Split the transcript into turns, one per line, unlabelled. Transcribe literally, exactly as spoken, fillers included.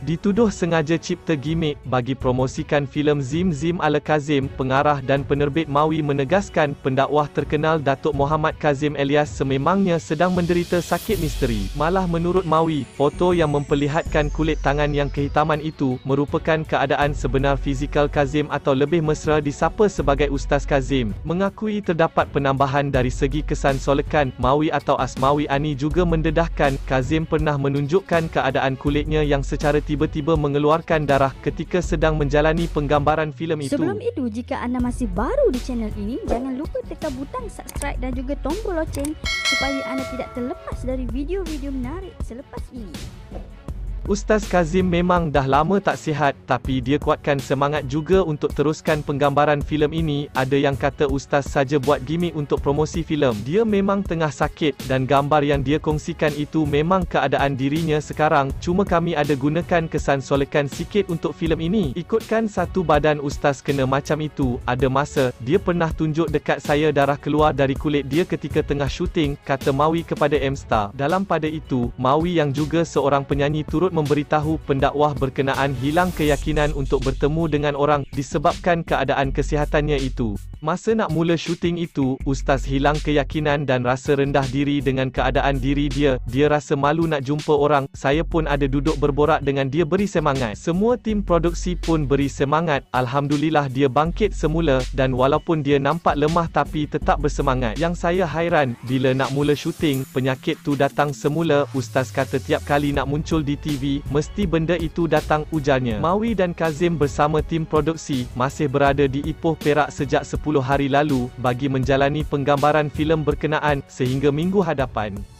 Dituduh sengaja cipta gimik bagi promosikan filem Zim Zim ala Kazim, pengarah dan penerbit Mawi menegaskan pendakwah terkenal Datuk Muhammad Kazim Elias sememangnya sedang menderita sakit misteri. Malah menurut Mawi, foto yang memperlihatkan kulit tangan yang kehitaman itu merupakan keadaan sebenar fizikal Kazim atau lebih mesra disapa sebagai Ustaz Kazim. Mengakui terdapat penambahan dari segi kesan solekan, Mawi atau Asmawi Ani juga mendedahkan Kazim pernah menunjukkan keadaan kulitnya yang secara tiba-tiba mengeluarkan darah ketika sedang menjalani penggambaran filem itu.
Sebelum itu, jika anda masih baru di channel ini, jangan lupa tekan butang subscribe dan juga tombol loceng supaya anda tidak terlepas dari video-video menarik selepas ini.
Ustaz Kazim memang dah lama tak sihat, tapi dia kuatkan semangat juga untuk teruskan penggambaran filem ini. Ada yang kata Ustaz saja buat gimik untuk promosi filem. Dia memang tengah sakit dan gambar yang dia kongsikan itu memang keadaan dirinya sekarang. Cuma kami ada gunakan kesan solekan sikit untuk filem ini. Ikutkan satu badan Ustaz kena macam itu. Ada masa, dia pernah tunjuk dekat saya darah keluar dari kulit dia ketika tengah syuting, kata Mawi kepada M-Star. Dalam pada itu, Mawi yang juga seorang penyanyi turut memberitahu pendakwah berkenaan hilang keyakinan untuk bertemu dengan orang disebabkan keadaan kesihatannya itu. Masa nak mula syuting itu, Ustaz hilang keyakinan dan rasa rendah diri dengan keadaan diri dia. Dia rasa malu nak jumpa orang. Saya pun ada duduk berborak dengan dia beri semangat. Semua tim produksi pun beri semangat. Alhamdulillah dia bangkit semula dan walaupun dia nampak lemah tapi tetap bersemangat. Yang saya hairan, bila nak mula syuting, penyakit tu datang semula. Ustaz kata tiap kali nak muncul di T V, mesti benda itu datang, ujarnya. Mawi dan Kazim bersama tim produksi masih berada di Ipoh, Perak sejak sepuluh hari lalu bagi menjalani penggambaran filem berkenaan sehingga minggu hadapan.